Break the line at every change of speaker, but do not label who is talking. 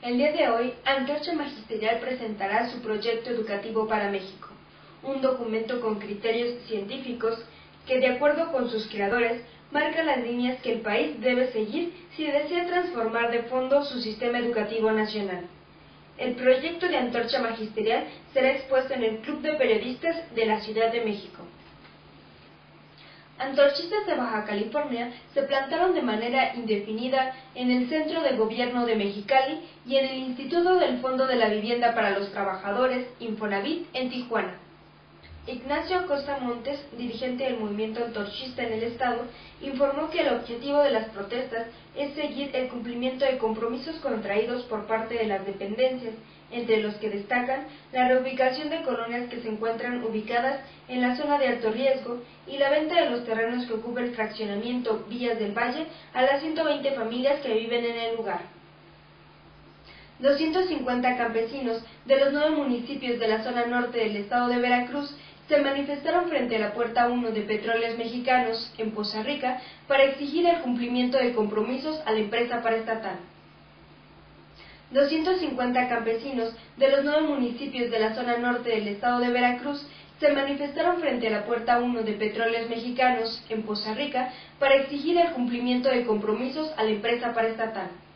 El día de hoy, Antorcha Magisterial presentará su proyecto educativo para México, un documento con criterios científicos que, de acuerdo con sus creadores, marca las líneas que el país debe seguir si desea transformar de fondo su sistema educativo nacional. El proyecto de Antorcha Magisterial será expuesto en el Club de Periodistas de la Ciudad de México. Antorchistas de Baja California se plantaron de manera indefinida en el Centro de Gobierno de Mexicali y en el Instituto del Fondo de la Vivienda para los Trabajadores, Infonavit, en Tijuana. Ignacio Acosta Montes, dirigente del movimiento antorchista en el estado, informó que el objetivo de las protestas es seguir el cumplimiento de compromisos contraídos por parte de las dependencias, entre los que destacan la reubicación de colonias que se encuentran ubicadas en la zona de alto riesgo y la venta de los terrenos que ocupa el fraccionamiento Villas del Valle a las 120 familias que viven en el lugar. 250 campesinos de los 9 municipios de la zona norte del estado de Veracruz se manifestaron frente a la Puerta 1 de Petróleos Mexicanos, en Poza Rica, para exigir el cumplimiento de compromisos a la empresa paraestatal. 250 campesinos de los 9 municipios de la zona norte del estado de Veracruz se manifestaron frente a la Puerta 1 de Petróleos Mexicanos, en Poza Rica, para exigir el cumplimiento de compromisos a la empresa paraestatal.